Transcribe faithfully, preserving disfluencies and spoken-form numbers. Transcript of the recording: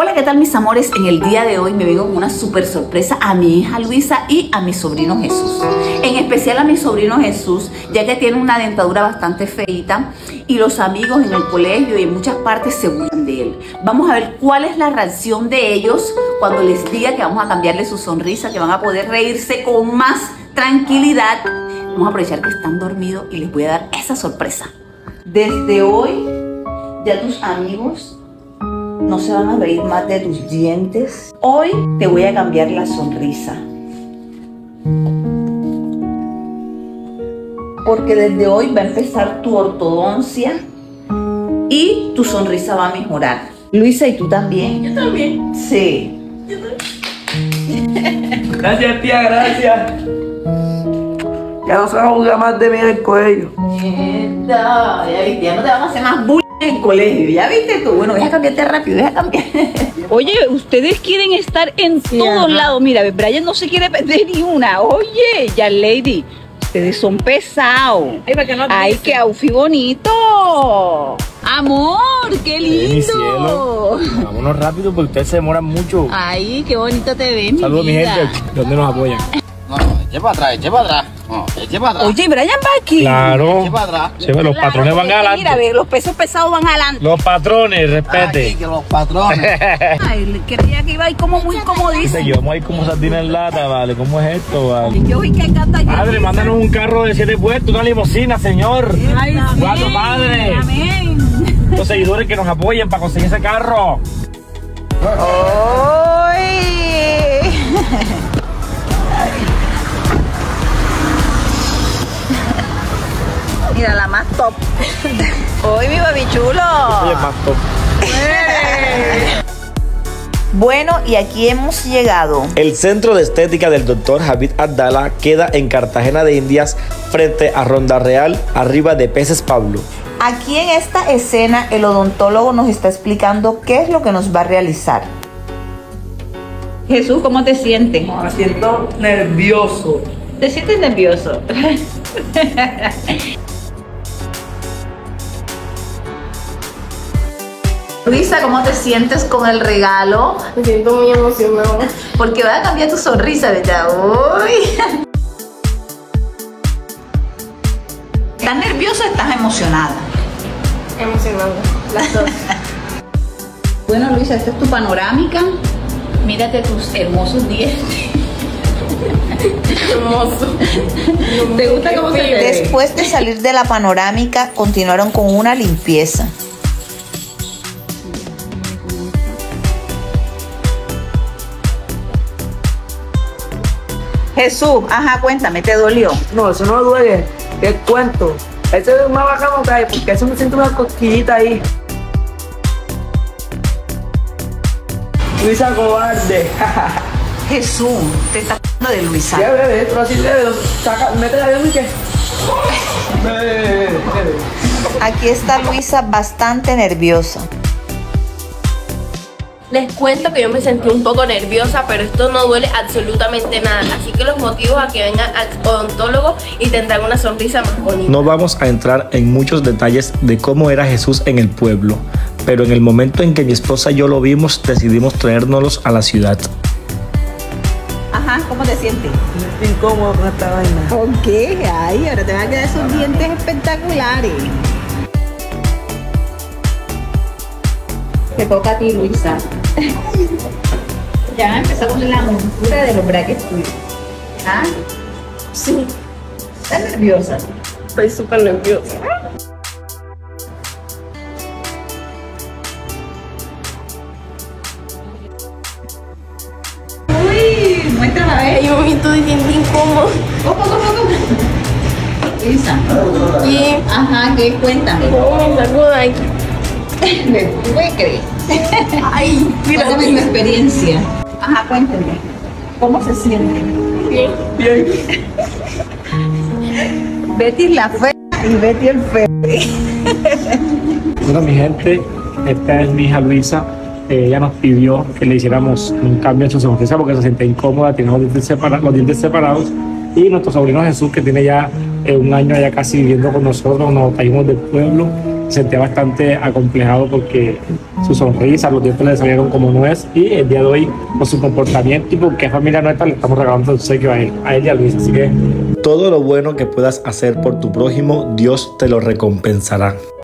Hola, ¿qué tal mis amores? En el día de hoy me vengo con una súper sorpresa a mi hija Luisa y a mi sobrino Jesús. En especial a mi sobrino Jesús, ya que tiene una dentadura bastante feita y los amigos en el colegio y en muchas partes se burlan de él. Vamos a ver cuál es la reacción de ellos cuando les diga que vamos a cambiarle su sonrisa, que van a poder reírse con más tranquilidad. Vamos a aprovechar que están dormidos y les voy a dar esa sorpresa. Desde hoy, ya tus amigos no se van a reír más de tus dientes. Hoy te voy a cambiar la sonrisa. Porque desde hoy va a empezar tu ortodoncia y tu sonrisa va a mejorar. Luisa, ¿y tú también? Yo también. Sí. Yo también. Gracias, tía, gracias. Ya no se va a jugar más de mí en el colegio. Mierda, ya viste, ya no te van a hacer más bullying en el colegio. Ya viste tú. Bueno, deja cambiarte rápido, deja cambiar. Oye, ustedes quieren estar en Sí, todos ajá. lados. Mira, Brian no se quiere perder ni una. Oye, ya lady, ustedes son pesados. Ay, ¿para qué no Ay, dices? qué outfit bonito. Amor, qué lindo. Mi cielo. Vámonos rápido porque ustedes se demoran mucho. Ay, qué bonito te ves, mi Saludos, mi vida. gente, donde nos apoyan. No, eche para atrás, eche para atrás. No, eche para atrás. Oye, Brian va aquí. Claro. Eche para atrás. Se ve, los Claro, patrones van porque Mira, adelante. ve, los pesos pesados van adelante. Los patrones, Aquí, respete. que los patrones. Ay, creía que iba ahí como muy como Dice, dice. yo vamos a ir como sardina en lata, vale. ¿Cómo es esto, vale? Yo vi que canta allí. Padre, mándanos un carro de siete puestos, una limusina, señor. Ay, Cuatro amén, padres. amén. Los seguidores que nos apoyen para conseguir ese carro. ¡Ay! Mira, la más top. ¡Hoy mi baby chulo! Oye, más top. Bueno, y aquí hemos llegado. El centro de estética del doctor Javid Abdala queda en Cartagena de Indias, frente a Ronda Real, arriba de Peces Pablo. Aquí en esta escena el odontólogo nos está explicando qué es lo que nos va a realizar. Jesús, ¿cómo te sientes? Me siento nervioso. ¿Te sientes nervioso? Luisa, ¿cómo te sientes con el regalo? Me siento muy emocionado. Porque va a cambiar tu sonrisa, ¿verdad? Uy. ¿Estás nerviosa o estás emocionada? Emocionado. Las dos. Bueno, Luisa, esta es tu panorámica. Mírate tus hermosos dientes. Hermoso. ¿Te gusta cómo se te ve? Después de salir de la panorámica, continuaron con una limpieza. Jesús, ajá, cuéntame, ¿te dolió? No, eso no duele. Te cuento. Ese es una vaca no cae porque eso me siento una cosquillita ahí. Luisa cobarde. Jesús, te está hablando de Luisa. Ya bebé, pero así bebé. Saca, métela de mí que. Bebe, bebe, bebe. Aquí está Luisa bastante nerviosa. Les cuento que yo me sentí un poco nerviosa, pero esto no duele absolutamente nada. Así que los motivo a que vengan al odontólogo y tendrán una sonrisa más bonita. No vamos a entrar en muchos detalles de cómo era Jesús en el pueblo, pero en el momento en que mi esposa y yo lo vimos, decidimos traérnoslos a la ciudad. Ajá, ¿cómo te sientes? Me estoy incómodo con esta vaina. ¿Por qué? Ay, ahora te van a quedar esos dientes espectaculares. Te toca a ti, Luisa. Ya empezamos la montura de los brackets tuyos. ¿Ah? Sí, ¿Estás nerviosa? estoy súper nerviosa. Uy, muéstrala a ver. Ay, mami, estoy bien incómodo. ¿Cómo, cómo, cómo? Luisa. Y Ajá, ¿qué? Cuéntame. no me salgo de ahí. ¿Me puedes creer? Ay, mira. Cuéntame tu experiencia. Ajá, cuéntame. ¿Cómo se siente? Bien. Bien. Betty la fea y Betty el feo. Bueno, mi gente, esta es mi hija Luisa. Eh, ella nos pidió que le hiciéramos un cambio en su sonrisa porque se siente incómoda, tiene los dientes, separa- los dientes separados. Y nuestro sobrino Jesús, que tiene ya eh, un año ya casi viviendo con nosotros, nos trajimos del pueblo, se sentía bastante acomplejado porque su sonrisa, los dientes le salieron como nuez, y el día de hoy, por su comportamiento y porque es familia nuestra, le estamos regalando obsequio a él, a él y a Luis. Así que todo lo bueno que puedas hacer por tu prójimo, Dios te lo recompensará.